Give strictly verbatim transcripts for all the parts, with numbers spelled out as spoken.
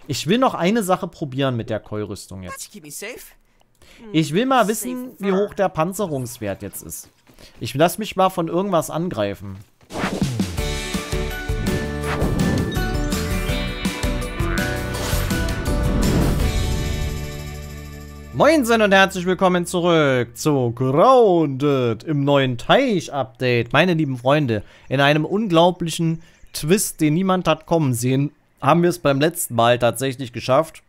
Ich will noch eine Sache probieren mit der Koi-Rüstung jetzt. Ich will mal wissen, wie hoch der Panzerungswert jetzt ist. Ich lasse mich mal von irgendwas angreifen. Moinsen und herzlich willkommen zurück zu Grounded im neuen Teich-Update. Meine lieben Freunde, in einem unglaublichen Twist, den niemand hat kommen sehen, haben wir es beim letzten Mal tatsächlich geschafft.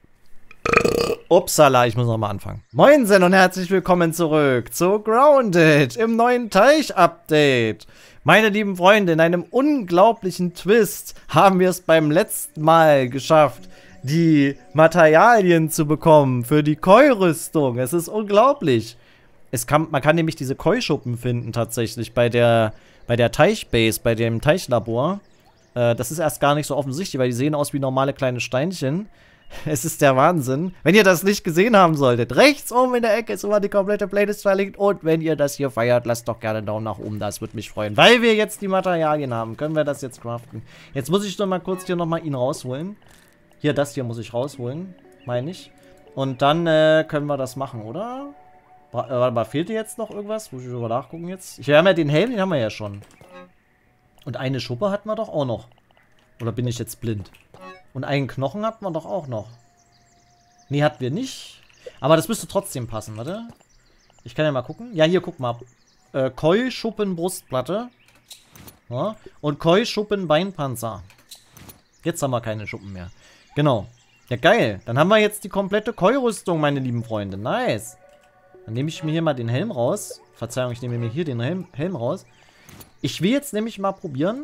Upsala, ich muss nochmal anfangen. Moinsen und herzlich willkommen zurück zu Grounded im neuen Teich-Update. Meine lieben Freunde, in einem unglaublichen Twist haben wir es beim letzten Mal geschafft, die Materialien zu bekommen für die Koi-Rüstung. Es ist unglaublich. Es kann, man kann nämlich diese Koi-Schuppen finden tatsächlich bei der, bei der Teichbase, bei dem Teichlabor. Äh, das ist erst gar nicht so offensichtlich, weil die sehen aus wie normale kleine Steinchen. Es ist der Wahnsinn. Wenn ihr das nicht gesehen haben solltet, rechts oben in der Ecke ist immer die komplette Playlist verlinkt. Und wenn ihr das hier feiert, lasst doch gerne einen Daumen nach oben. Das würde mich freuen. Weil wir jetzt die Materialien haben, können wir das jetzt craften. Jetzt muss ich doch mal kurz hier nochmal ihn rausholen. Hier, das hier muss ich rausholen, meine ich. Und dann äh, können wir das machen, oder? Warte mal, fehlt dir jetzt noch irgendwas? Muss ich drüber nachgucken jetzt? Ich habe ja den Helm, den haben wir ja schon. Und eine Schuppe hatten wir doch auch noch. Oder bin ich jetzt blind? Und einen Knochen hatten wir doch auch noch. Nee, hatten wir nicht. Aber das müsste trotzdem passen, warte. Ich kann ja mal gucken. Ja, hier, guck mal. Äh, Koi-Schuppen-Brustplatte. Ja. Und Koi-Schuppen-Beinpanzer. Jetzt haben wir keine Schuppen mehr. Genau. Ja, geil. Dann haben wir jetzt die komplette Koi-Rüstung, meine lieben Freunde. Nice. Dann nehme ich mir hier mal den Helm raus. Verzeihung, ich nehme mir hier den Helm, Helm raus. Ich will jetzt nämlich mal probieren.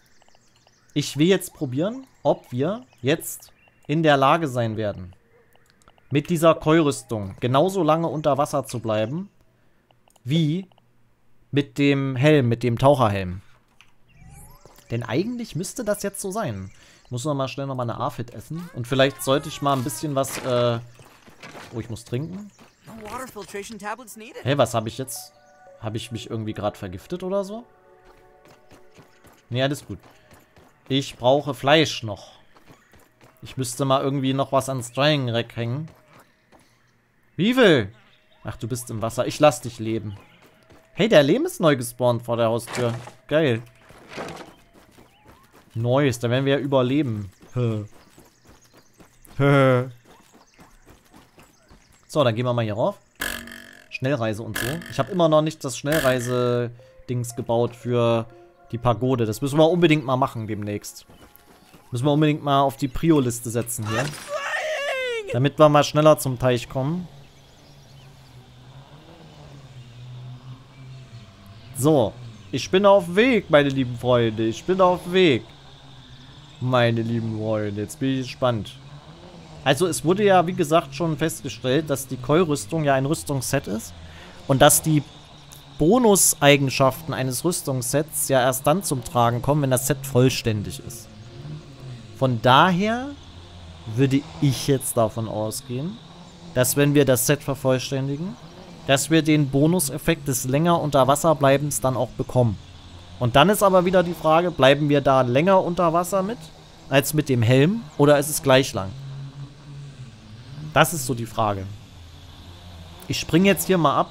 Ich will jetzt probieren, ob wir jetzt in der Lage sein werden, mit dieser Koi-Rüstung genauso lange unter Wasser zu bleiben, wie mit dem Helm, mit dem Taucherhelm. Denn eigentlich müsste das jetzt so sein. Ich muss noch mal schnell noch mal eine Afit essen. Und vielleicht sollte ich mal ein bisschen was, äh... Oh, ich muss trinken. Hey, was habe ich jetzt? Habe ich mich irgendwie gerade vergiftet oder so? Nee, alles gut. Ich brauche Fleisch noch. Ich müsste mal irgendwie noch was ans Drying Rack hängen. Wie viel? Ach, du bist im Wasser. Ich lass dich leben. Hey, der Lehm ist neu gespawnt vor der Haustür. Geil. Neues, da werden wir ja überleben. Hö. Hö. So, dann gehen wir mal hier rauf. Schnellreise und so. Ich habe immer noch nicht das Schnellreise-Dings gebaut für die Pagode. Das müssen wir unbedingt mal machen demnächst. Müssen wir unbedingt mal auf die Prio-Liste setzen hier. Damit wir mal schneller zum Teich kommen. So. Ich bin auf Weg, meine lieben Freunde. Ich bin auf Weg. Meine lieben Freunde. Jetzt bin ich gespannt. Also es wurde ja, wie gesagt, schon festgestellt, dass die Koi-Rüstung ja ein Rüstungsset ist. Und dass die Bonuseigenschaften eines Rüstungssets ja erst dann zum Tragen kommen, wenn das Set vollständig ist. Von daher würde ich jetzt davon ausgehen, dass wenn wir das Set vervollständigen, dass wir den Bonuseffekt des länger unter Wasser bleibens dann auch bekommen. Und dann ist aber wieder die Frage, bleiben wir da länger unter Wasser mit, als mit dem Helm, oder ist es gleich lang? Das ist so die Frage. Ich springe jetzt hier mal ab.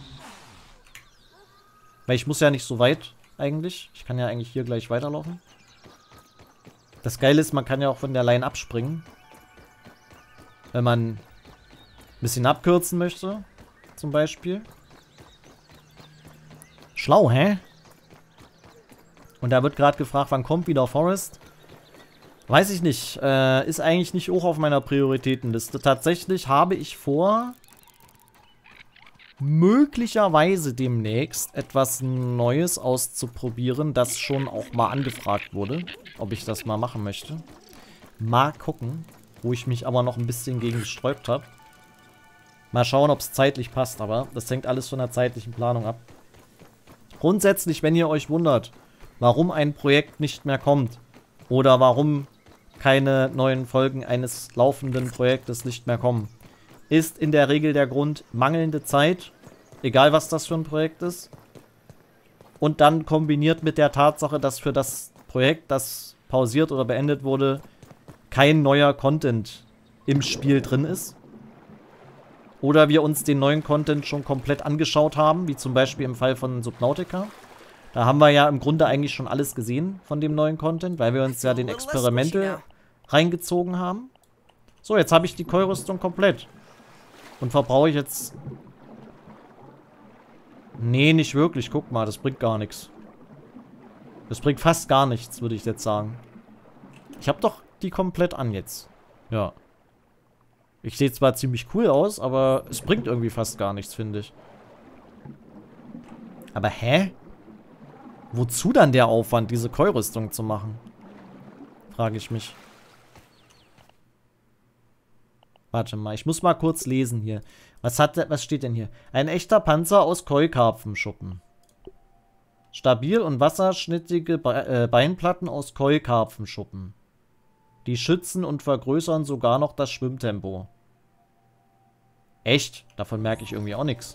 Weil ich muss ja nicht so weit, eigentlich. Ich kann ja eigentlich hier gleich weiterlaufen. Das Geile ist, man kann ja auch von der Line abspringen. Wenn man ein bisschen abkürzen möchte, zum Beispiel. Schlau, hä? Und da wird gerade gefragt, wann kommt wieder Forest? Weiß ich nicht. Äh, ist eigentlich nicht hoch auf meiner Prioritätenliste. Tatsächlich habe ich vor, möglicherweise demnächst etwas Neues auszuprobieren, das schon auch mal angefragt wurde, ob ich das mal machen möchte. Mal gucken, wo ich mich aber noch ein bisschen gegen gesträubt habe. Mal schauen, ob es zeitlich passt, aber das hängt alles von der zeitlichen Planung ab. Grundsätzlich, wenn ihr euch wundert, warum ein Projekt nicht mehr kommt oder warum keine neuen Folgen eines laufenden Projektes nicht mehr kommen, ist in der Regel der Grund mangelnde Zeit, egal was das für ein Projekt ist. Und dann kombiniert mit der Tatsache, dass für das Projekt, das pausiert oder beendet wurde, kein neuer Content im Spiel drin ist. Oder wir uns den neuen Content schon komplett angeschaut haben, wie zum Beispiel im Fall von Subnautica. Da haben wir ja im Grunde eigentlich schon alles gesehen von dem neuen Content, weil wir uns ja den Experimente reingezogen haben. So, jetzt habe ich die Koi-Rüstung komplett. Und verbrauche ich jetzt... Nee, nicht wirklich. Guck mal, das bringt gar nichts. Das bringt fast gar nichts, würde ich jetzt sagen. Ich habe doch die komplett an jetzt. Ja. Ich sehe zwar ziemlich cool aus, aber es bringt irgendwie fast gar nichts, finde ich. Aber hä? Wozu dann der Aufwand, diese Koi-Rüstung zu machen? Frage ich mich. Warte mal, ich muss mal kurz lesen hier. Was hat der, was steht denn hier? Ein echter Panzer aus Koi-Karpfenschuppen. Stabil und wasserschnittige Be äh, Beinplatten aus Koi-Karpfenschuppen. Die schützen und vergrößern sogar noch das Schwimmtempo. Echt? Davon merke ich irgendwie auch nichts.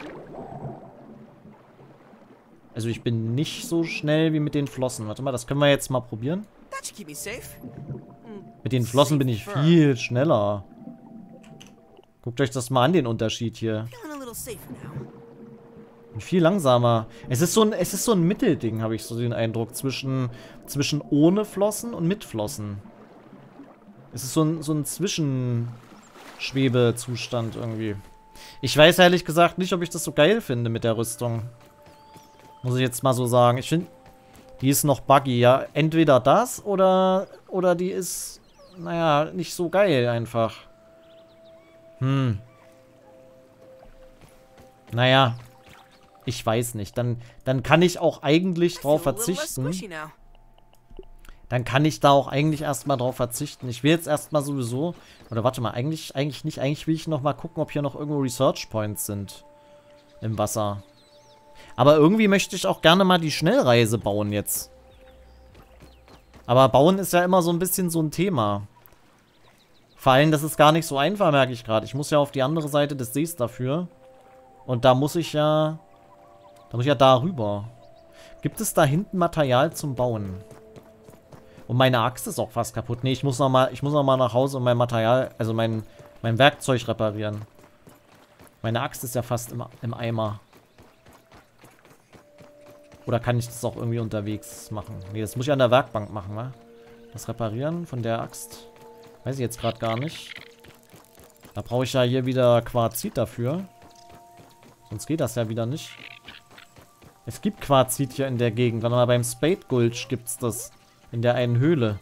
Also ich bin nicht so schnell wie mit den Flossen. Warte mal, das können wir jetzt mal probieren. Mit den Flossen bin ich viel schneller. Guckt euch das mal an, den Unterschied hier. Bin viel langsamer. Es ist so ein, es ist so ein Mittelding, habe ich so den Eindruck, zwischen, zwischen ohne Flossen und mit Flossen. Es ist so ein, so ein Zwischenschwebezustand irgendwie. Ich weiß ehrlich gesagt nicht, ob ich das so geil finde mit der Rüstung. Muss ich jetzt mal so sagen. Ich finde, die ist noch buggy, ja. Entweder das oder, oder die ist, naja, nicht so geil einfach. Hm. Naja. Ich weiß nicht. Dann, dann kann ich auch eigentlich drauf verzichten. Dann kann ich da auch eigentlich erstmal drauf verzichten. Ich will jetzt erstmal sowieso... Oder warte mal, eigentlich, eigentlich nicht. Eigentlich will ich noch mal gucken, ob hier noch irgendwo Research Points sind. Im Wasser. Aber irgendwie möchte ich auch gerne mal die Schnellreise bauen jetzt. Aber bauen ist ja immer so ein bisschen so ein Thema. Vor allem, das ist gar nicht so einfach, merke ich gerade. Ich muss ja auf die andere Seite des Sees dafür. Und da muss ich ja... Da muss ich ja da rüber. Gibt es da hinten Material zum Bauen? Und meine Axt ist auch fast kaputt. Nee, ich muss noch mal, ich muss noch mal nach Hause und mein Material, also mein, mein Werkzeug reparieren. Meine Axt ist ja fast im, im Eimer. Oder kann ich das auch irgendwie unterwegs machen? Nee, das muss ich an der Werkbank machen, wa? Das Reparieren von der Axt. Weiß ich jetzt gerade gar nicht. Da brauche ich ja hier wieder Quarzit dafür. Sonst geht das ja wieder nicht. Es gibt Quarzit hier in der Gegend. Warte mal, beim Spade Gulch gibt es das. In der einen Höhle.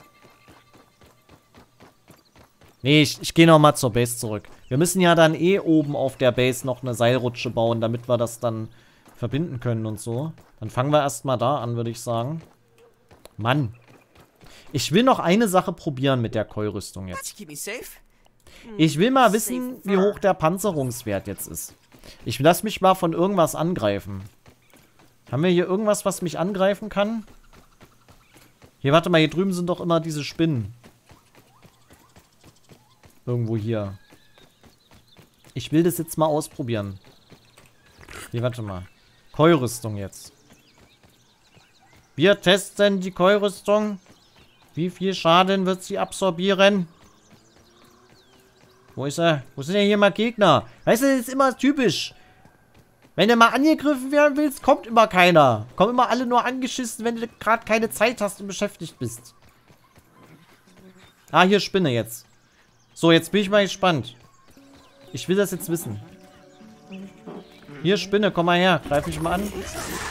Nee, ich, ich gehe nochmal zur Base zurück. Wir müssen ja dann eh oben auf der Base noch eine Seilrutsche bauen, damit wir das dann verbinden können und so. Dann fangen wir erstmal da an, würde ich sagen. Mann. Ich will noch eine Sache probieren mit der Koi-Rüstung jetzt. Ich will mal wissen, wie hoch der Panzerungswert jetzt ist. Ich lasse mich mal von irgendwas angreifen. Haben wir hier irgendwas, was mich angreifen kann? Hier, warte mal, hier drüben sind doch immer diese Spinnen. Irgendwo hier. Ich will das jetzt mal ausprobieren. Hier, warte mal. Koi-Rüstung jetzt. Wir testen die Koi-Rüstung. Wie viel Schaden wird sie absorbieren? Wo ist er? Wo sind denn hier mal Gegner? Weißt du, das ist immer typisch. Wenn du mal angegriffen werden willst, kommt immer keiner. Kommen immer alle nur angeschissen, wenn du gerade keine Zeit hast und beschäftigt bist. Ah, hier Spinne jetzt. So, jetzt bin ich mal gespannt. Ich will das jetzt wissen. Hier Spinne, komm mal her. Greif mich mal an.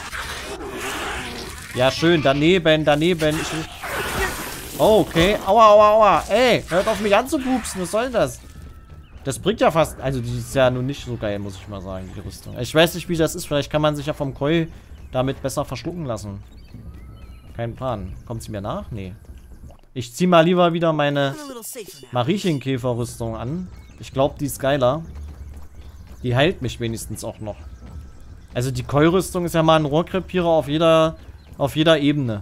Ja, schön. Daneben, daneben. Ich... Oh, okay. Aua, aua, aua. Ey, hört auf mich anzupupsen. Was soll denn das? Das bringt ja fast... Also, die ist ja nun nicht so geil, muss ich mal sagen, die Rüstung. Ich weiß nicht, wie das ist. Vielleicht kann man sich ja vom Koi damit besser verschlucken lassen. Kein Plan. Kommt sie mir nach? Nee. Ich zieh mal lieber wieder meine Mariechenkäfer-Rüstung an. Ich glaube, die ist geiler. Die heilt mich wenigstens auch noch. Also, die Koi-Rüstung ist ja mal ein Rohrkrepierer auf jeder, auf jeder Ebene.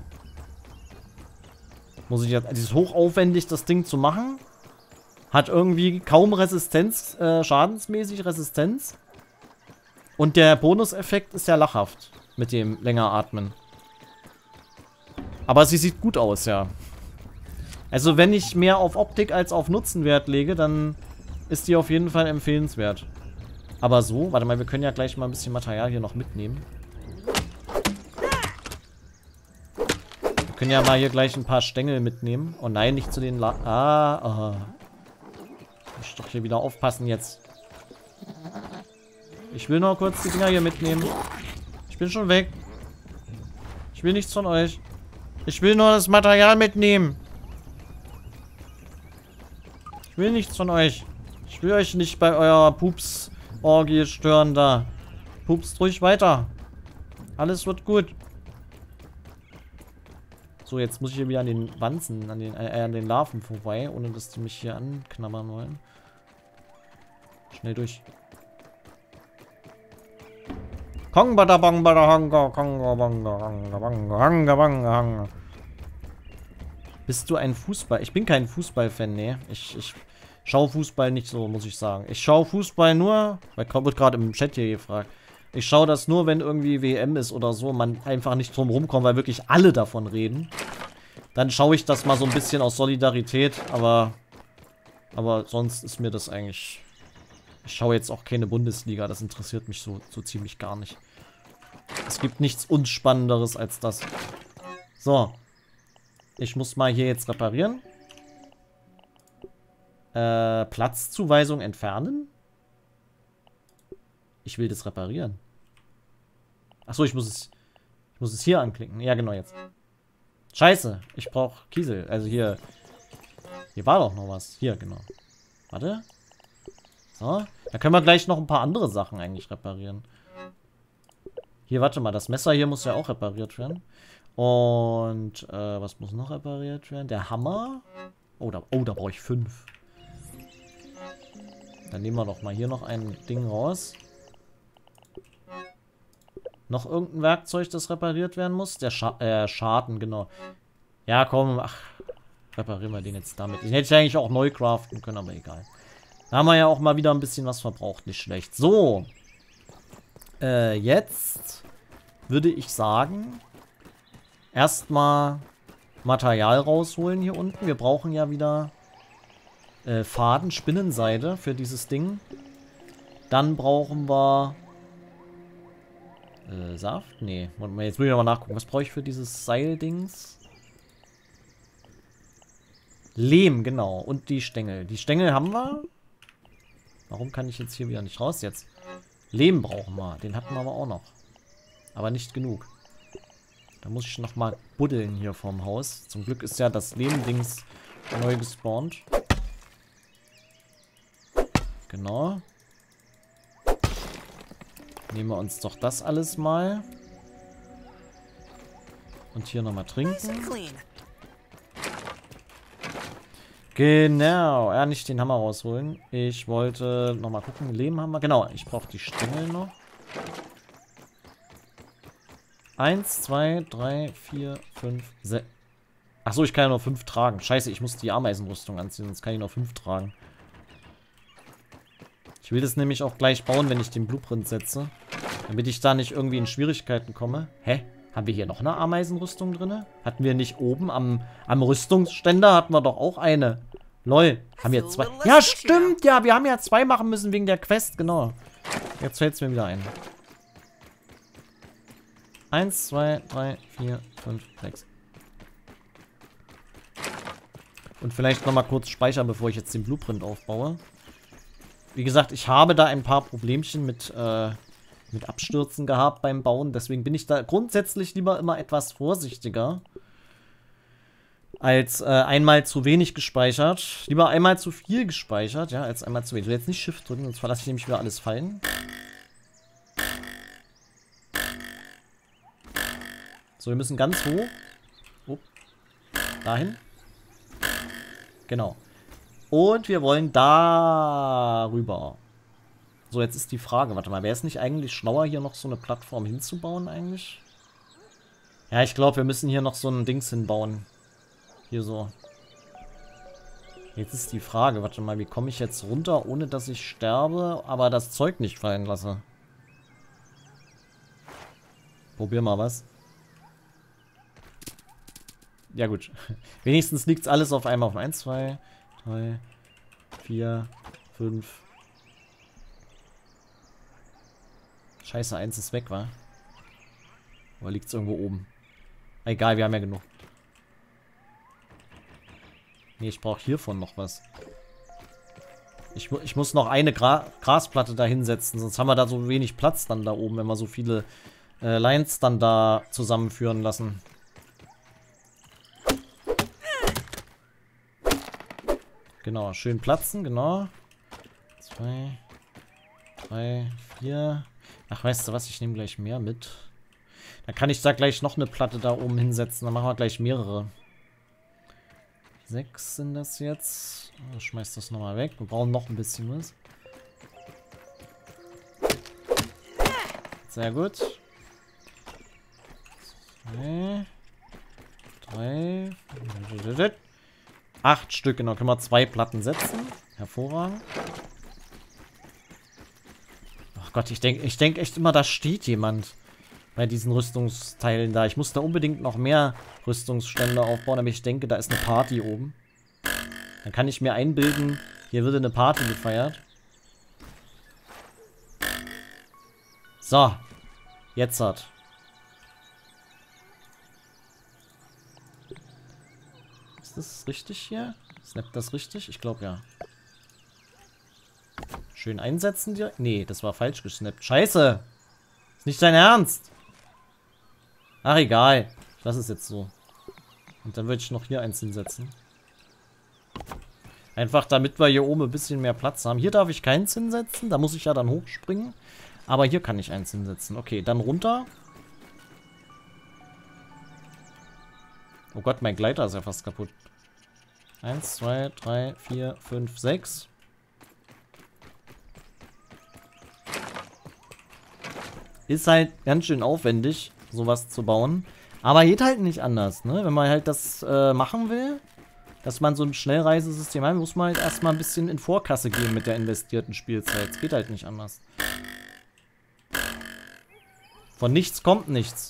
Muss ich jetzt... Also, es ist hochaufwendig, das Ding zu machen. Hat irgendwie kaum Resistenz, äh, schadensmäßig Resistenz. Und der Bonuseffekt ist ja lachhaft. Mit dem länger atmen. Aber sie sieht gut aus, ja. Also wenn ich mehr auf Optik als auf Nutzenwert lege, dann ist die auf jeden Fall empfehlenswert. Aber so, warte mal, wir können ja gleich mal ein bisschen Material hier noch mitnehmen. Wir können ja mal hier gleich ein paar Stängel mitnehmen. Oh nein, nicht zu den La... Ah, ah. Ich muss doch hier wieder aufpassen jetzt. Ich will noch kurz die Dinger hier mitnehmen. Ich bin schon weg. Ich will nichts von euch. Ich will nur das Material mitnehmen. Ich will nichts von euch. Ich will euch nicht bei eurer Pups-Orgie stören da. Pupst ruhig weiter. Alles wird gut. So, jetzt muss ich hier wieder an den Wanzen, an den, äh, an den Larven vorbei, ohne dass die mich hier anknabbern wollen. Schnell durch. Kong bada bang bada hanga konga banga hanga banga hanga banga hanga. Bist du ein Fußball? Ich bin kein Fußballfan, ne. Ich, ich schaue Fußball nicht so, muss ich sagen. Ich schaue Fußball nur, weil wird gerade im Chat hier gefragt. Ich schaue das nur, wenn irgendwie W M ist oder so, man einfach nicht drum rumkommt, weil wirklich alle davon reden. Dann schaue ich das mal so ein bisschen aus Solidarität, aber aber sonst ist mir das eigentlich... Ich schaue jetzt auch keine Bundesliga, das interessiert mich so, so ziemlich gar nicht. Es gibt nichts Unspannenderes als das. So. Ich muss mal hier jetzt reparieren. Äh, Platzzuweisung entfernen? Ich will das reparieren. Achso, ich muss es. Ich muss es hier anklicken. Ja, genau jetzt. Scheiße, ich brauche Kiesel. Also hier. Hier war doch noch was. Hier, genau. Warte. So. Da können wir gleich noch ein paar andere Sachen eigentlich reparieren. Hier, warte mal. Das Messer hier muss ja auch repariert werden. Und, äh, was muss noch repariert werden? Der Hammer. Oh, da, oh, da brauche ich fünf. Dann nehmen wir doch mal hier noch ein Ding raus. Noch irgendein Werkzeug, das repariert werden muss? Der Scha äh, Schaden, genau. Ja, komm, ach, reparieren wir den jetzt damit. Den hätte ich eigentlich auch neu craften können, aber egal. Da haben wir ja auch mal wieder ein bisschen was verbraucht, nicht schlecht. So. Äh, jetzt würde ich sagen, erstmal Material rausholen hier unten. Wir brauchen ja wieder äh, Faden, Spinnenseide für dieses Ding. Dann brauchen wir Äh, Saft? Nee. Jetzt will ich aber nachgucken. Was brauche ich für dieses Seildings? Lehm, genau. Und die Stängel. Die Stängel haben wir. Warum kann ich jetzt hier wieder nicht raus jetzt? Lehm brauchen wir. Den hatten wir aber auch noch. Aber nicht genug. Da muss ich nochmal buddeln hier vorm Haus. Zum Glück ist ja das Lehm-Dings neu gespawnt. Genau. Nehmen wir uns doch das alles mal. Und hier nochmal trinken. Genau. Ja, nicht den Hammer rausholen. Ich wollte nochmal gucken. Lehm haben wir. Genau, ich brauche die Stängel noch. Eins, zwei, drei, vier, fünf, sechs. Achso, ich kann ja nur fünf tragen. Scheiße, ich muss die Ameisenrüstung anziehen, sonst kann ich nur fünf tragen. Ich will das nämlich auch gleich bauen, wenn ich den Blueprint setze. Damit ich da nicht irgendwie in Schwierigkeiten komme. Hä? Haben wir hier noch eine Ameisenrüstung drin? Hatten wir nicht oben am, am Rüstungsständer? Hatten wir doch auch eine. Lol. Haben wir zwei? Ja, stimmt. Ja, wir haben ja zwei machen müssen wegen der Quest. Genau. Jetzt fällt es mir wieder ein. Eins, zwei, drei, vier, fünf, sechs. Und vielleicht nochmal kurz speichern, bevor ich jetzt den Blueprint aufbaue. Wie gesagt, ich habe da ein paar Problemchen mit, äh, mit Abstürzen gehabt beim Bauen. Deswegen bin ich da grundsätzlich lieber immer etwas vorsichtiger. Als äh, einmal zu wenig gespeichert. Lieber einmal zu viel gespeichert, ja, als einmal zu wenig. Ich will jetzt nicht Shift drücken, sonst verlasse ich nämlich wieder alles fallen. So, wir müssen ganz hoch. Oh. Dahin. Genau. Und wir wollen da rüber. So, jetzt ist die Frage. Warte mal, wäre es nicht eigentlich schlauer, hier noch so eine Plattform hinzubauen eigentlich? Ja, ich glaube, wir müssen hier noch so ein Dings hinbauen. Hier so. Jetzt ist die Frage. Warte mal, wie komme ich jetzt runter, ohne dass ich sterbe, aber das Zeug nicht fallen lasse? Probier mal was. Ja gut. Wenigstens liegt es alles auf einmal auf eins, zwei, drei, vier, fünf. Scheiße, eins ist weg, wa? Oder liegt es irgendwo oben? Egal, wir haben ja genug. Nee, ich brauche hiervon noch was. Ich, ich muss noch eine Gra Grasplatte da hinsetzen, sonst haben wir da so wenig Platz dann da oben, wenn wir so viele äh, Lines dann da zusammenführen lassen. Genau, schön platzen, genau. Zwei, drei, vier. Ach, weißt du was, ich nehme gleich mehr mit. Dann kann ich da gleich noch eine Platte da oben hinsetzen, dann machen wir gleich mehrere. Sechs sind das jetzt. Ich schmeiß das nochmal weg. Wir brauchen noch ein bisschen was. Sehr gut. Zwei. Drei. Acht Stück, genau. Können wir zwei Platten setzen. Hervorragend. Ach Gott, ich denke ich denk echt immer, da steht jemand. Bei diesen Rüstungsteilen da. Ich muss da unbedingt noch mehr Rüstungsstände aufbauen, aber ich denke, da ist eine Party oben. Dann kann ich mir einbilden, hier würde eine Party gefeiert. So. Jetzt hat. Ist das richtig hier? Snappt das richtig? Ich glaube ja. Schön einsetzen dir. Nee, das war falsch gesnappt. Scheiße! Ist nicht dein Ernst! Ach, egal. Ich lasse es jetzt so. Und dann würde ich noch hier eins hinsetzen. Einfach damit wir hier oben ein bisschen mehr Platz haben. Hier darf ich keins hinsetzen. Da muss ich ja dann hochspringen. Aber hier kann ich eins hinsetzen. Okay, dann runter. Oh Gott, mein Gleiter ist ja fast kaputt. Eins, zwei, drei, vier, fünf, sechs. Ist halt ganz schön aufwendig, sowas zu bauen. Aber geht halt nicht anders, ne? Wenn man halt das äh, machen will, dass man so ein Schnellreisesystem hat, muss man halt erstmal ein bisschen in Vorkasse gehen mit der investierten Spielzeit. Es geht halt nicht anders. Von nichts kommt nichts.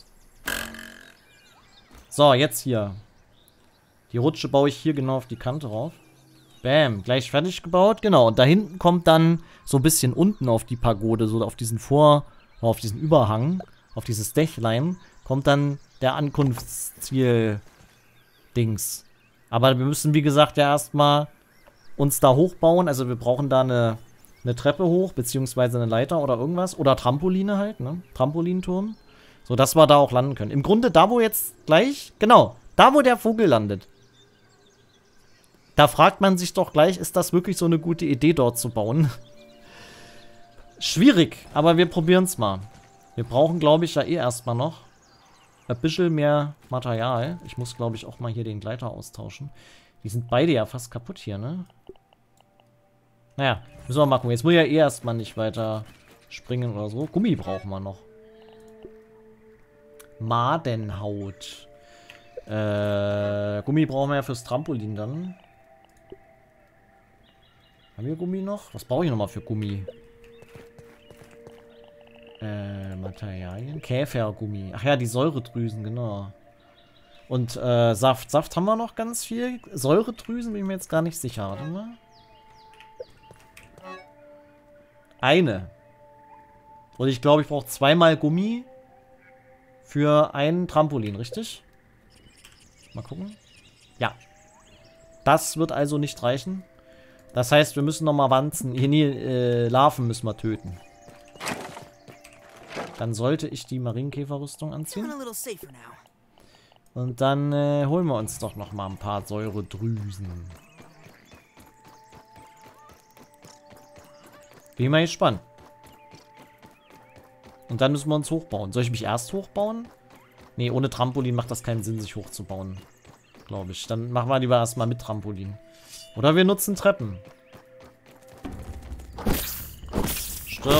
So, jetzt hier. Die Rutsche baue ich hier genau auf die Kante rauf. Bam, gleich fertig gebaut. Genau, und da hinten kommt dann so ein bisschen unten auf die Pagode, so auf diesen Vor... auf diesen Überhang, auf dieses Dächlein, kommt dann der Ankunftsziel-Dings. Aber wir müssen, wie gesagt, ja erstmal uns da hochbauen. Also wir brauchen da eine, eine Treppe hoch, beziehungsweise eine Leiter oder irgendwas. Oder Trampoline halt, ne? Trampolinturm. So, dass wir da auch landen können. Im Grunde da, wo jetzt gleich, genau, da, wo der Vogel landet. Da fragt man sich doch gleich, ist das wirklich so eine gute Idee, dort zu bauen? Schwierig, aber wir probieren es mal. Wir brauchen, glaube ich, ja eh erstmal noch ein bisschen mehr Material. Ich muss, glaube ich, auch mal hier den Gleiter austauschen. Die sind beide ja fast kaputt hier, ne? Naja, müssen wir mal gucken. Jetzt muss ich ja eh erstmal nicht weiter springen oder so. Gummi brauchen wir noch. Madenhaut. Äh, Gummi brauchen wir ja fürs Trampolin dann. Haben wir Gummi noch? Was brauche ich nochmal für Gummi? Äh, Materialien. Käfergummi. Ach ja, die Säuredrüsen, genau. Und äh, Saft. Saft haben wir noch ganz viel. Säuredrüsen bin ich mir jetzt gar nicht sicher. Warte mal. Eine. Und ich glaube, ich brauche zweimal Gummi für ein Trampolin, richtig? Mal gucken. Ja. Das wird also nicht reichen. Das heißt, wir müssen nochmal Wanzen. Hier, nee, äh, Larven müssen wir töten. Dann sollte ich die Marienkäferrüstung anziehen. Und dann äh, holen wir uns doch noch mal ein paar Säuredrüsen. Bin mal gespannt. Und dann müssen wir uns hochbauen. Soll ich mich erst hochbauen? Nee, ohne Trampolin macht das keinen Sinn, sich hochzubauen. Glaube ich. Dann machen wir lieber erstmal mit Trampolin. Oder wir nutzen Treppen. Stirb.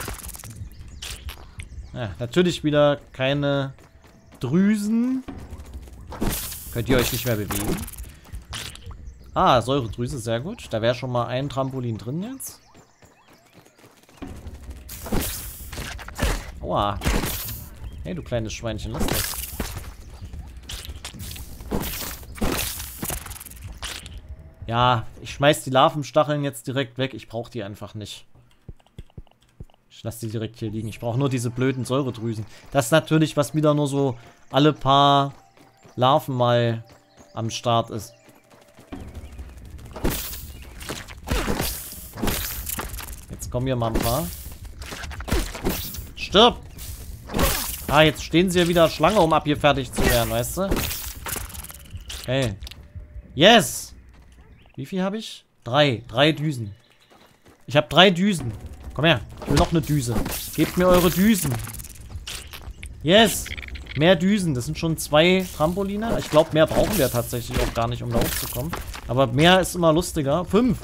Ja, natürlich wieder keine Drüsen. Könnt ihr euch nicht mehr bewegen. Ah, Säuredrüse, sehr gut. Da wäre schon mal ein Trampolin drin jetzt. Aua. Hey, du kleines Schweinchen, lass das. Ja, ich schmeiß die Larvenstacheln jetzt direkt weg. Ich brauche die einfach nicht. Ich lasse die direkt hier liegen. Ich brauche nur diese blöden Säuredrüsen. Das ist natürlich, was wieder nur so alle paar Larven mal am Start ist. Jetzt kommen hier mal ein paar. Stirb! Ah, jetzt stehen sie ja wieder Schlange, um ab hier fertig zu werden, weißt du? Okay. Yes! Wie viel habe ich? Drei. Drei Düsen. Ich habe drei Düsen. Komm her. Ich will noch eine Düse. Gebt mir eure Düsen. Yes! Mehr Düsen. Das sind schon zwei Trampoline. Ich glaube, mehr brauchen wir tatsächlich auch gar nicht, um da hochzukommen. Aber mehr ist immer lustiger. Fünf.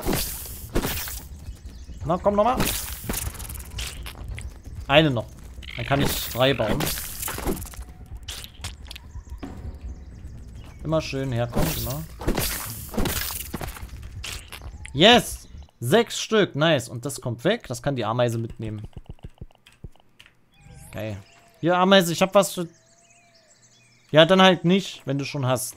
Na, komm nochmal. Eine noch. Dann kann ich drei bauen. Immer schön herkommen, genau. Yes! Sechs Stück. Nice. Und das kommt weg. Das kann die Ameise mitnehmen. Geil. Hier, Ameise, ich hab was für... Ja, dann halt nicht, wenn du schon hast.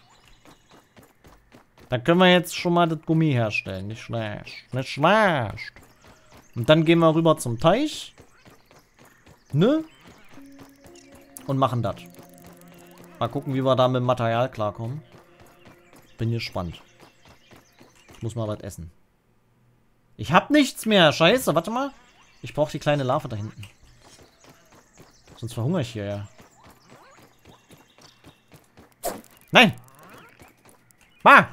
Dann können wir jetzt schon mal das Gummi herstellen. Nicht schlecht. Nicht schlecht. Und dann gehen wir rüber zum Teich. Ne? Und machen das. Mal gucken, wie wir da mit dem Material klarkommen. Bin gespannt. Ich muss mal was essen. Ich hab nichts mehr. Scheiße, warte mal. Ich brauche die kleine Larve da hinten. Sonst verhungere ich hier, ja. Nein! Ma!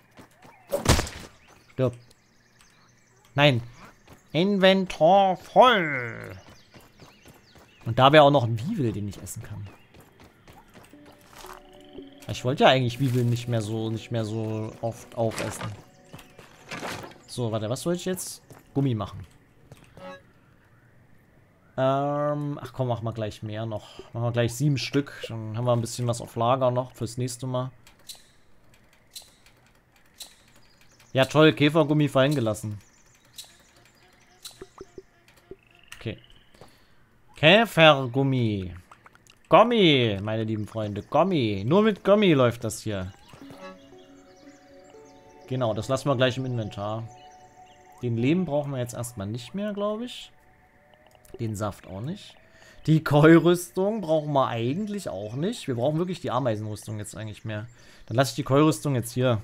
Stirb. Nein. Inventar voll. Und da wäre auch noch ein Weevil, den ich essen kann. Ich wollte ja eigentlich Weevil nicht mehr so, nicht mehr so oft aufessen. So, warte, was soll ich jetzt? Gummi machen. Ähm, ach komm, machen wir gleich mehr noch. Machen wir gleich sieben Stück. Dann haben wir ein bisschen was auf Lager noch fürs nächste Mal. Ja, toll, Käfergummi fallen gelassen. Okay. Käfergummi. Gummi, meine lieben Freunde. Gummi. Nur mit Gummi läuft das hier. Genau, das lassen wir gleich im Inventar. Den Lehm brauchen wir jetzt erstmal nicht mehr, glaube ich. Den Saft auch nicht. Die Koi-Rüstung brauchen wir eigentlich auch nicht. Wir brauchen wirklich die Ameisenrüstung jetzt eigentlich mehr. Dann lasse ich die Koi-Rüstung jetzt hier.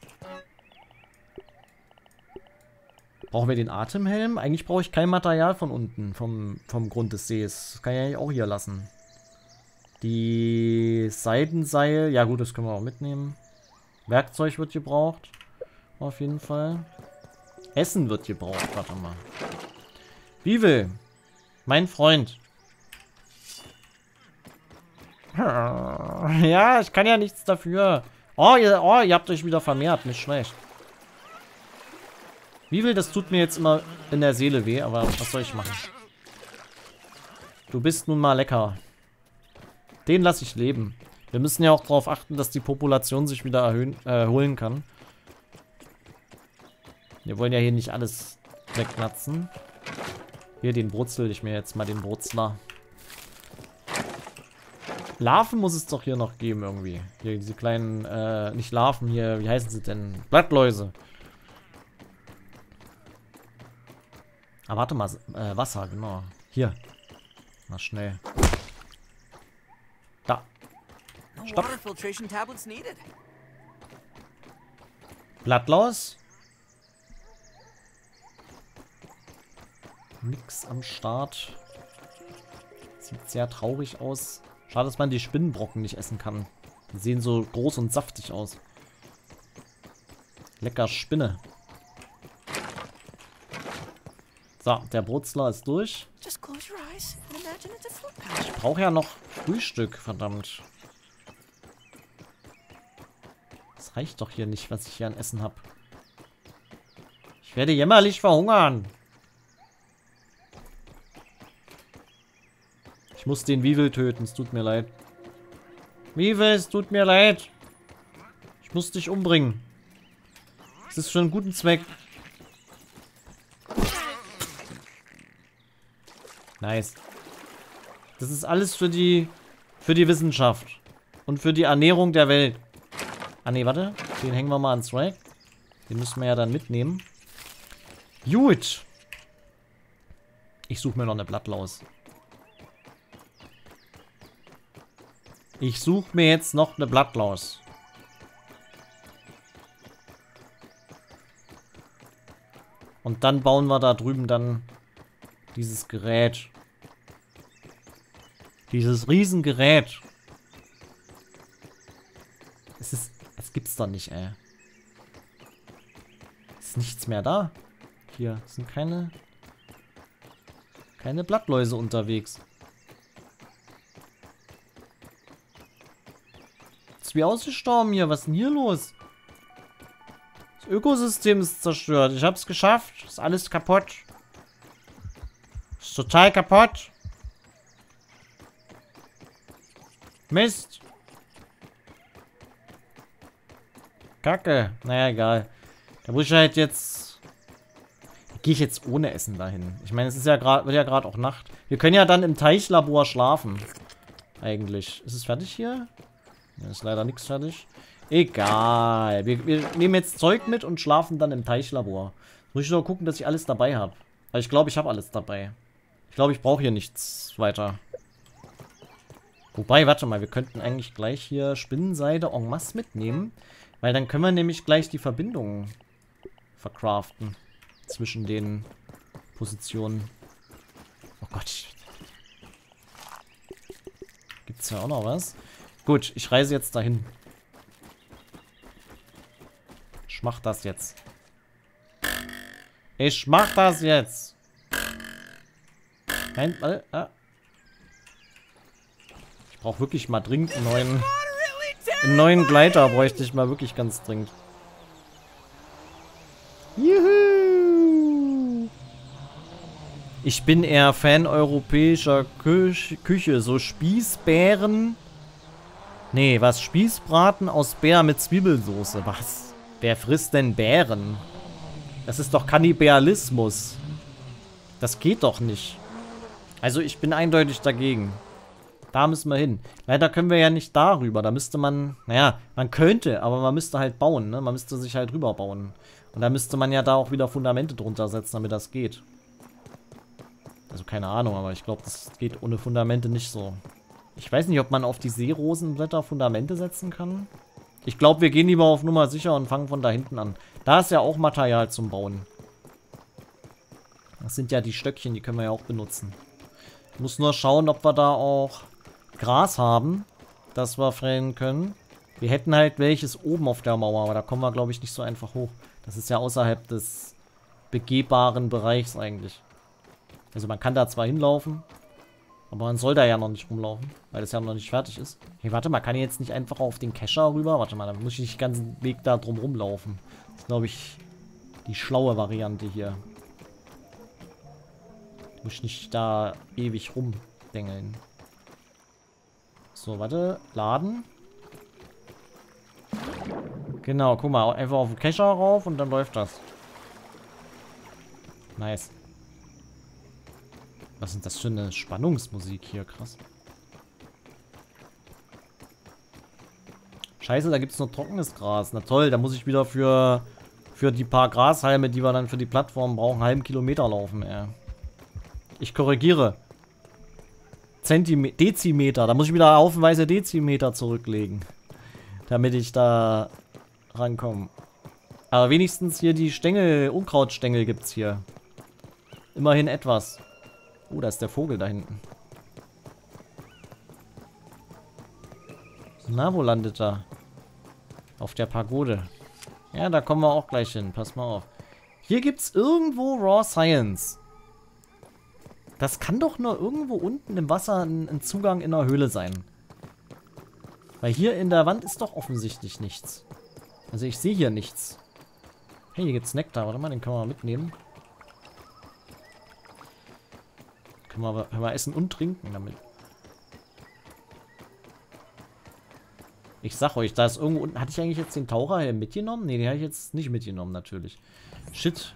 Brauchen wir den Atemhelm? Eigentlich brauche ich kein Material von unten, vom, vom Grund des Sees. Das kann ich eigentlich auch hier lassen. Die Seidenseil, ja gut, das können wir auch mitnehmen. Werkzeug wird gebraucht. Auf jeden Fall. Essen wird gebraucht, warte mal. Weevil, mein Freund. Ja, ich kann ja nichts dafür. Oh ihr, oh, ihr habt euch wieder vermehrt, nicht schlecht. Weevil, das tut mir jetzt immer in der Seele weh, aber was soll ich machen? Du bist nun mal lecker. Den lasse ich leben. Wir müssen ja auch darauf achten, dass die Population sich wieder erhöhen, äh, erholen kann. Wir wollen ja hier nicht alles wegnatzen. Hier, den brutzel ich mir jetzt mal, den Brutzler. Larven muss es doch hier noch geben irgendwie. Hier, diese kleinen, äh, nicht Larven hier, wie heißen sie denn? Blattläuse. Ah, warte mal, äh, Wasser, genau. Hier. Mal schnell. Da. Stopp. Blattlaus. Nix am Start. Sieht sehr traurig aus. Schade, dass man die Spinnenbrocken nicht essen kann. Die sehen so groß und saftig aus. Lecker Spinne. So, der Brutzler ist durch. Ich brauche ja noch Frühstück, verdammt. Das reicht doch hier nicht, was ich hier an Essen habe. Ich werde jämmerlich verhungern. Ich muss den Weevil töten, es tut mir leid. Weevil, es tut mir leid. Ich muss dich umbringen. Es ist für einen guten Zweck. Nice. Das ist alles für die für die Wissenschaft und für die Ernährung der Welt. Ah ne, warte. Den hängen wir mal ans Rack. Den müssen wir ja dann mitnehmen. Gut. Ich suche mir noch eine Blattlaus. Ich suche mir jetzt noch eine Blattlaus. Und dann bauen wir da drüben dann dieses Gerät. Dieses Riesengerät. Es ist... Es gibt's doch nicht, ey. Ist nichts mehr da. Hier sind keine... Keine Blattläuse unterwegs. Ist wie ausgestorben hier. Was ist denn hier los? Das Ökosystem ist zerstört. Ich hab's geschafft. Ist alles kaputt. Ist total kaputt. Mist. Kacke. Naja, egal. Da muss ich halt jetzt... Gehe ich jetzt ohne Essen dahin. Ich meine, es ist ja gerade, wird ja gerade auch Nacht. Wir können ja dann im Teichlabor schlafen. Eigentlich. Ist es fertig hier? Ja, ist leider nichts fertig. Egal. Wir, wir nehmen jetzt Zeug mit und schlafen dann im Teichlabor. Muss ich nur gucken, dass ich alles dabei habe. Weil ich glaube, ich habe alles dabei. Ich glaube, ich brauche hier nichts weiter. Wobei, warte mal, wir könnten eigentlich gleich hier Spinnenseide en masse mitnehmen. Weil dann können wir nämlich gleich die Verbindungen verkraften. Zwischen den Positionen. Oh Gott. Gibt's ja auch noch was? Gut, ich reise jetzt dahin. Ich mach das jetzt. Ich mach das jetzt. Nein, warte. Ah. Ich brauche wirklich mal dringend einen neuen... Einen neuen Gleiter bräuchte ich mal wirklich ganz dringend. Juhu! Ich bin eher Fan europäischer Küche, Küche. So Spießbären. Nee, was? Spießbraten aus Bär mit Zwiebelsoße. Was? Wer frisst denn Bären? Das ist doch Kannibalismus. Das geht doch nicht. Also ich bin eindeutig dagegen. Da müssen wir hin. Leider können wir ja nicht darüber. Da müsste man... Naja, man könnte, aber man müsste halt bauen, ne? Man müsste sich halt rüber bauen. Und da müsste man ja da auch wieder Fundamente drunter setzen, damit das geht. Also keine Ahnung, aber ich glaube, das geht ohne Fundamente nicht so. Ich weiß nicht, ob man auf die Seerosenblätter Fundamente setzen kann. Ich glaube, wir gehen lieber auf Nummer sicher und fangen von da hinten an. Da ist ja auch Material zum Bauen. Das sind ja die Stöckchen, die können wir ja auch benutzen. Ich muss nur schauen, ob wir da auch Gras haben, das wir fällen können. Wir hätten halt welches oben auf der Mauer, aber da kommen wir, glaube ich, nicht so einfach hoch. Das ist ja außerhalb des begehbaren Bereichs eigentlich. Also man kann da zwar hinlaufen, aber man soll da ja noch nicht rumlaufen, weil das ja noch nicht fertig ist. Hey, warte mal, kann ich jetzt nicht einfach auf den Kescher rüber? Warte mal, dann muss ich nicht den ganzen Weg da drum rumlaufen. Das ist, glaube ich, die schlaue Variante hier. Muss ich nicht da ewig rumdengeln. So, warte. Laden. Genau, guck mal. Einfach auf den Kescher rauf und dann läuft das. Nice. Was ist das für eine Spannungsmusik hier? Krass. Scheiße, da gibt es nur trockenes Gras. Na toll, da muss ich wieder für, für die paar Grashalme, die wir dann für die Plattform brauchen, einen halben Kilometer laufen, ey. Ich korrigiere. Zentimeter, Dezimeter. Da muss ich wieder haufenweise Dezimeter zurücklegen. Damit ich da rankomme. Aber wenigstens hier die Stängel, Unkrautstängel gibt's hier. Immerhin etwas. Oh, da ist der Vogel da hinten. Na, wo landet er? Auf der Pagode. Ja, da kommen wir auch gleich hin. Pass mal auf. Hier gibt's irgendwo Raw Science. Das kann doch nur irgendwo unten im Wasser ein, ein Zugang in der Höhle sein. Weil hier in der Wand ist doch offensichtlich nichts. Also ich sehe hier nichts. Hey, hier gibt's Nektar. Warte mal, den können wir mal mitnehmen. Können wir aber können wir essen und trinken damit. Ich sag euch, da ist irgendwo unten... Hatte ich eigentlich jetzt den Taucherhelm mitgenommen? Ne, den habe ich jetzt nicht mitgenommen, natürlich. Shit.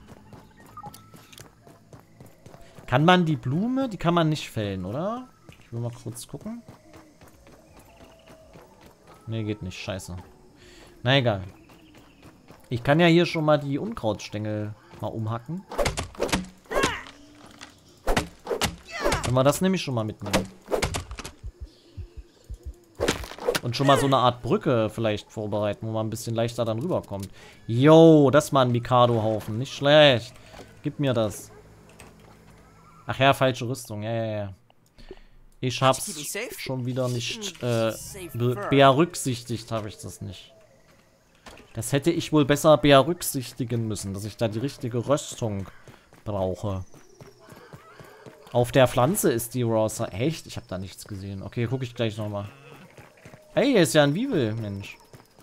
Kann man die Blume... Die kann man nicht fällen, oder? Ich will mal kurz gucken. Ne, geht nicht. Scheiße. Na egal. Ich kann ja hier schon mal die Unkrautstängel mal umhacken. Können wir das nämlich schon mal mitnehmen. Und schon mal so eine Art Brücke vielleicht vorbereiten, wo man ein bisschen leichter dann rüberkommt. Yo, das mal ein Mikado-Haufen. Nicht schlecht. Gib mir das. Ach ja, falsche Rüstung. Ja, ja, ja. Ich hab's schon wieder nicht äh, be berücksichtigt, habe ich das nicht. Das hätte ich wohl besser berücksichtigen müssen, dass ich da die richtige Rüstung brauche. Auf der Pflanze ist die Rosa. Echt? Ich habe da nichts gesehen. Okay, gucke ich gleich nochmal. Hey, hier ist ja ein Weevil, Mensch.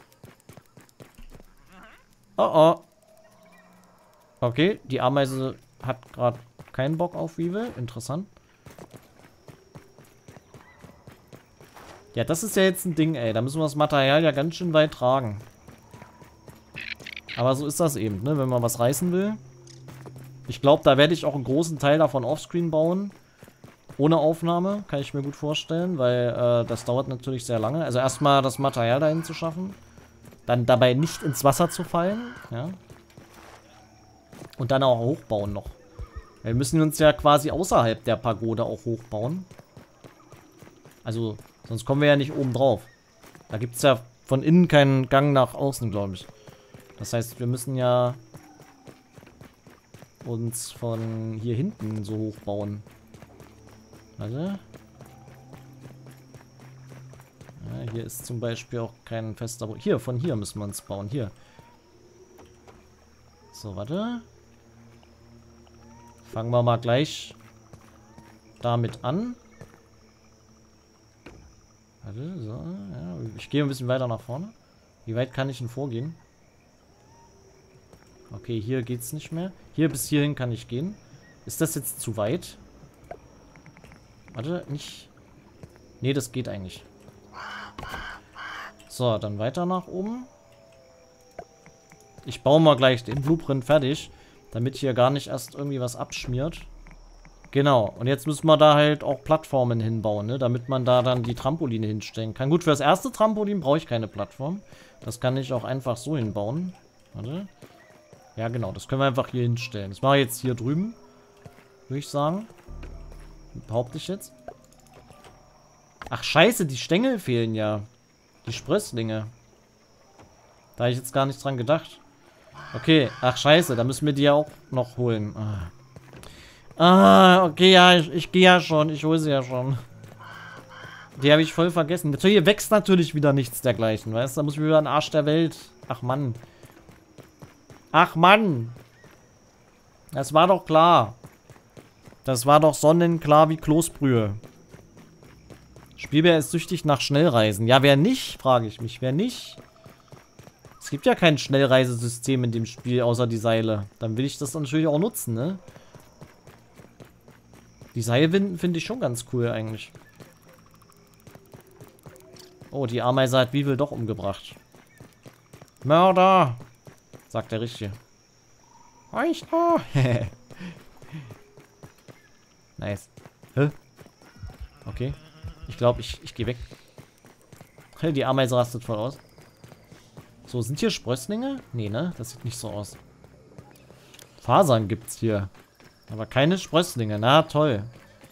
Oh, oh. Okay, die Ameise hat gerade keinen Bock auf Weevil. Interessant. Ja, das ist ja jetzt ein Ding, ey. Da müssen wir das Material ja ganz schön weit tragen. Aber so ist das eben, ne? Wenn man was reißen will. Ich glaube, da werde ich auch einen großen Teil davon offscreen bauen. Ohne Aufnahme, kann ich mir gut vorstellen, weil äh, das dauert natürlich sehr lange. Also erstmal das Material dahin zu schaffen. Dann dabei nicht ins Wasser zu fallen, ja. Und dann auch hochbauen noch. Wir müssen uns ja quasi außerhalb der Pagode auch hochbauen. Also, sonst kommen wir ja nicht oben drauf. Da gibt es ja von innen keinen Gang nach außen, glaube ich. Das heißt, wir müssen ja uns von hier hinten so hochbauen. Warte. Ja, hier ist zum Beispiel auch kein fester Boden. Hier, von hier müssen wir uns bauen. Hier. So, warte. Fangen wir mal gleich damit an. Warte, so. Ja, ich gehe ein bisschen weiter nach vorne. Wie weit kann ich denn vorgehen? Okay, hier geht's nicht mehr. Hier bis hierhin kann ich gehen. Ist das jetzt zu weit? Warte, nicht. Nee, das geht eigentlich. So, dann weiter nach oben. Ich baue mal gleich den Blueprint fertig, damit hier gar nicht erst irgendwie was abschmiert. Genau, und jetzt müssen wir da halt auch Plattformen hinbauen, ne? Damit man da dann die Trampoline hinstellen kann. Gut, für das erste Trampolin brauche ich keine Plattform. Das kann ich auch einfach so hinbauen. Warte. Ja, genau, das können wir einfach hier hinstellen. Das mache ich jetzt hier drüben, würde ich sagen. Behaupte ich jetzt. Ach, scheiße, die Stängel fehlen ja. Die Sprösslinge. Da habe ich jetzt gar nicht dran gedacht. Okay, ach scheiße, da müssen wir die ja auch noch holen. Ah, ah okay, ja, ich, ich gehe ja schon. Ich hole sie ja schon. Die habe ich voll vergessen. Hier wächst natürlich wieder nichts dergleichen, weißt du? Da muss ich wieder an den Arsch der Welt. Ach Mann. Ach Mann. Das war doch klar. Das war doch sonnenklar wie Kloßbrühe. Spielbär ist süchtig nach Schnellreisen. Ja, wer nicht, frage ich mich. Wer nicht? Es gibt ja kein Schnellreisesystem in dem Spiel, außer die Seile. Dann will ich das natürlich auch nutzen, ne? Die Seilwinden finde ich schon ganz cool eigentlich. Oh, die Ameise hat Weevil doch umgebracht. Mörder! Sagt der Richtige. Richter! Nice. Hä? Okay. Ich glaube, ich, ich gehe weg. Die Ameise rastet voll aus. So, sind hier Sprösslinge? Nee, ne? Das sieht nicht so aus. Fasern gibt's hier. Aber keine Sprösslinge. Na, toll.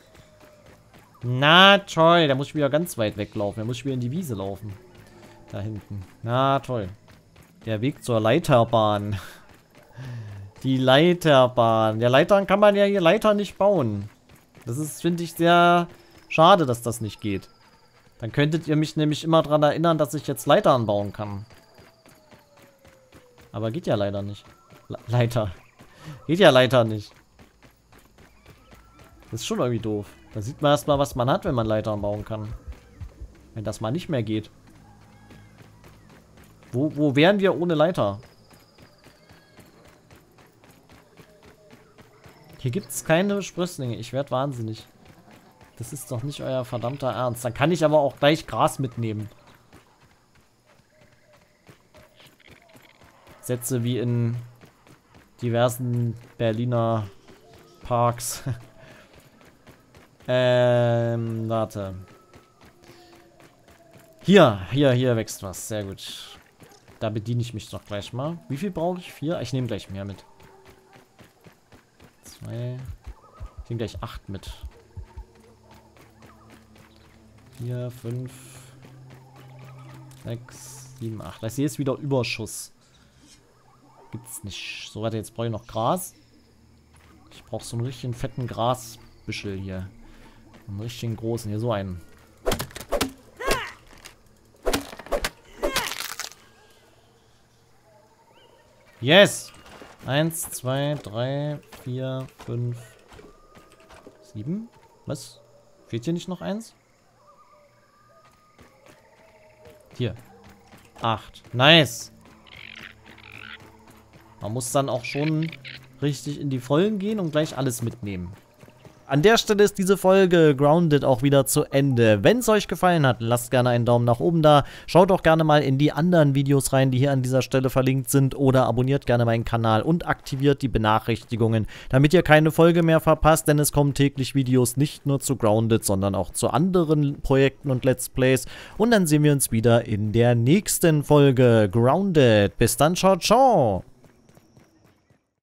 Na, toll. Da muss ich wieder ganz weit weglaufen. Da muss ich wieder in die Wiese laufen. Da hinten. Na, toll. Der Weg zur Leiterbahn. Die Leiterbahn. Ja, Leitern kann man ja hier Leiter nicht bauen. Das ist, finde ich, sehr schade, dass das nicht geht. Dann könntet ihr mich nämlich immer daran erinnern, dass ich jetzt Leitern bauen kann. Aber geht ja leider nicht. Le Leiter. Geht ja leider nicht. Das ist schon irgendwie doof. Da sieht man erstmal, was man hat, wenn man Leitern bauen kann. Wenn das mal nicht mehr geht. Wo, wo wären wir ohne Leiter? Hier gibt es keine Sprösslinge. Ich werde wahnsinnig. Das ist doch nicht euer verdammter Ernst. Dann kann ich aber auch gleich Gras mitnehmen. Sätze wie in diversen Berliner Parks. ähm, warte. Hier, hier, hier wächst was. Sehr gut. Da bediene ich mich doch gleich mal. Wie viel brauche ich? Vier? Ich nehme gleich mehr mit. Zwei. Ich nehme gleich acht mit. Vier, fünf, sechs, sieben, acht. Ich sehe jetzt wieder Überschuss. Gibt's nicht. So, warte, jetzt brauche ich noch Gras. Ich brauche so einen richtigen fetten Grasbüschel hier. Einen richtigen großen. Hier so einen. Yes! Eins, zwei, drei, vier, fünf, sieben. Was? Fehlt hier nicht noch eins? Hier. Acht. Nice. Man muss dann auch schon richtig in die Vollen gehen und gleich alles mitnehmen. An der Stelle ist diese Folge Grounded auch wieder zu Ende. Wenn es euch gefallen hat, lasst gerne einen Daumen nach oben da. Schaut auch gerne mal in die anderen Videos rein, die hier an dieser Stelle verlinkt sind. Oder abonniert gerne meinen Kanal und aktiviert die Benachrichtigungen, damit ihr keine Folge mehr verpasst. Denn es kommen täglich Videos nicht nur zu Grounded, sondern auch zu anderen Projekten und Let's Plays. Und dann sehen wir uns wieder in der nächsten Folge Grounded. Bis dann, ciao, ciao.